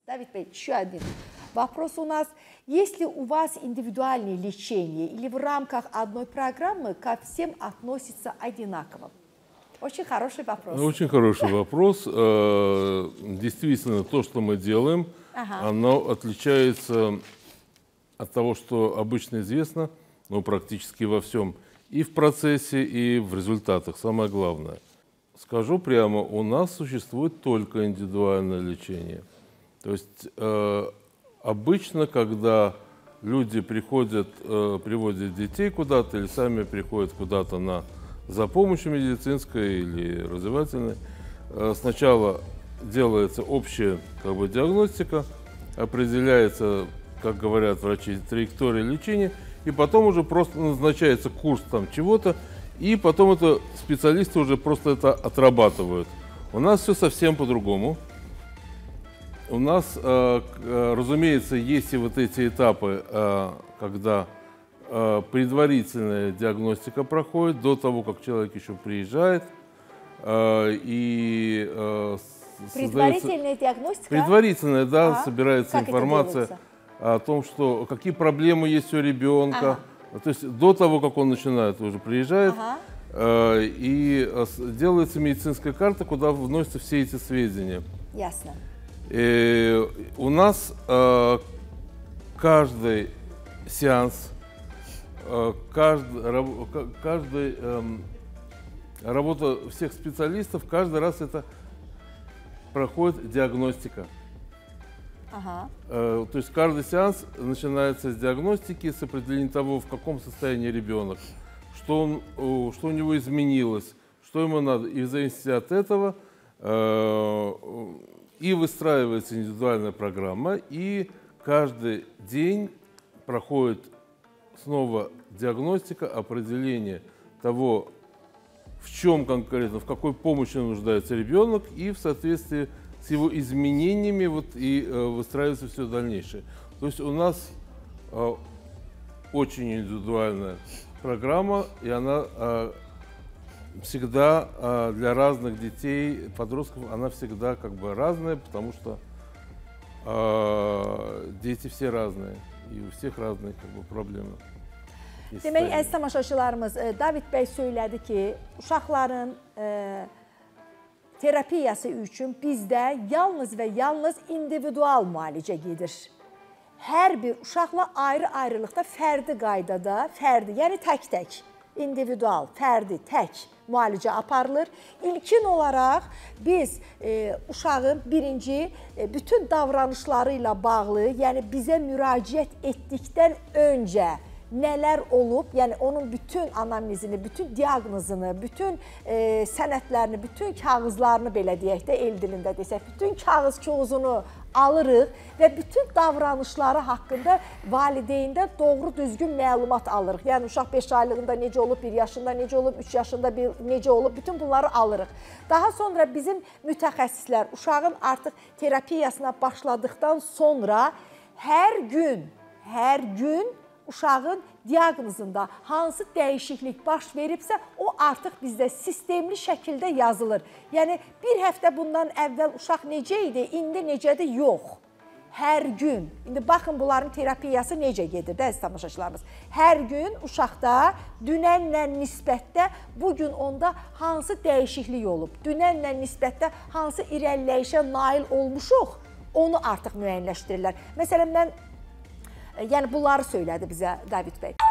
Давид Бey, еще один вопрос у нас. Если у вас индивидуальное лечение или в рамках одной программы ко всем относится одинаково? Очень хороший вопрос. Очень хороший вопрос. Действительно, то, что мы делаем, оно отличается от того, что обычно известно, но практически во всем, и в процессе, и в результатах. Самое главное. Скажу прямо, у нас существует только индивидуальное лечение. То есть обычно, когда люди приводят детей куда-то или сами приходят куда-то за помощью медицинской или развивательной, сначала делается общая диагностика, определяется, как говорят врачи, траектория лечения, и потом уже просто назначается курс чего-то, и потом специалисты уже просто это отрабатывают. У нас все совсем по-другому. У нас, разумеется, есть и вот эти этапы, когда предварительная диагностика проходит до того, как человек еще приезжает. Предварительная диагностика? Предварительная, да, собирается информация о том, какие проблемы есть у ребенка. То есть до того, как он начинает, уже приезжает, и делается медицинская карта, куда вносятся все эти сведения. Ясно. У нас каждый сеанс, работа всех специалистов, каждый раз это проходит диагностика. То есть каждый сеанс начинается с диагностики, с определения того, в каком состоянии ребенок, что у него изменилось, что ему надо. И в зависимости от этого и выстраивается индивидуальная программа, и каждый день проходит снова диагностика, определение того, в чем конкретно, в какой помощи нуждается ребенок, и в соответствии с его изменениями и выстраивается все дальнейшее. То есть у нас очень индивидуальная программа, и она всегда для разных детей, подростков, она всегда разная, потому что дети все разные, и у всех разные проблемы. Demək, əziz tamaşaçılarımız, David bəy söylədi ki, uşaqların terapiyası üçün bizdə yalnız və yalnız individual müalicə gedir. Hər bir uşaqla ayrı-ayrılıqda, fərdi qaydada, yəni tək-tək, individual, fərdi, tək müalicə aparılır. İlkin olaraq biz uşağın birinci bütün davranışları ilə bağlı, yəni bizə müraciət etdikdən öncə nələr olub, yəni onun bütün anamnezini, bütün diaqnozunu, bütün sənədlərini, bütün kağızlarını belə deyək də, el dilində desək, bütün kağız-kağızını alırıq və bütün davranışları haqqında valideyndə doğru düzgün məlumat alırıq. Yəni uşaq 5 aylığında necə olub, 1 yaşında necə olub, 3 yaşında necə olub, bütün bunları alırıq. Daha sonra bizim mütəxəssislər uşağın artıq terapiyasına başladıqdan sonra hər gün uşağın diaqnozunda hansı dəyişiklik baş veribsə, o artıq bizdə sistemli şəkildə yazılır. Yəni, bir həftə bundan əvvəl uşaq necə idi, indi necədir? Yox. Hər gün. İndi baxın, bunların terapiyası necə gedir, əziz tamaşaçılarımız. Hər gün uşaqda dünənlə nisbətdə bugün onda hansı dəyişiklik olub, dünənlə nisbətdə hansı irəliləyişə nail olmuşuq, onu artıq müəyyənləşdirirlər. Məsələn, yəni bunları söylədi bizə David bəy.